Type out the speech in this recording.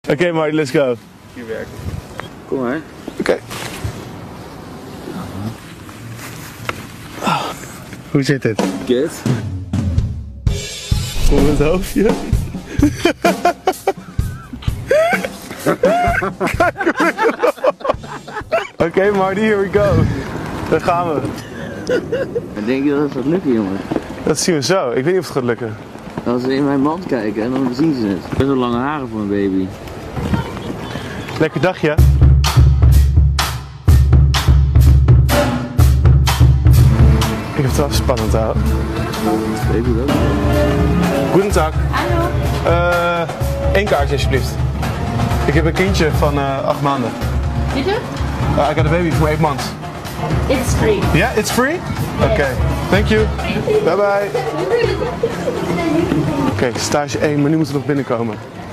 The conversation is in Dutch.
Oké, Marty, let's go. Hier werkt. Kom maar. Oké. Hoe zit het? Kut. Kom het hoofdje. Oké, Marty, here we go. Daar gaan we. Dan denk je dat het gaat lukken, jongen. Dat zien we zo. Ik weet niet of het gaat lukken. Als ze in mijn mand kijken, dan zien ze het. Best wel lange haren voor een baby. Lekker dagje. Ik heb het wel spannend houden. Baby ook. Goedendag. Hallo. 1 kaartje alsjeblieft. Ik heb een kindje van 8 maanden. You do? I got a baby for 8 months. It's free. Yeah, it's free? Oké, thank you. Bye bye. Oké, stage 1, maar nu moeten we nog binnenkomen.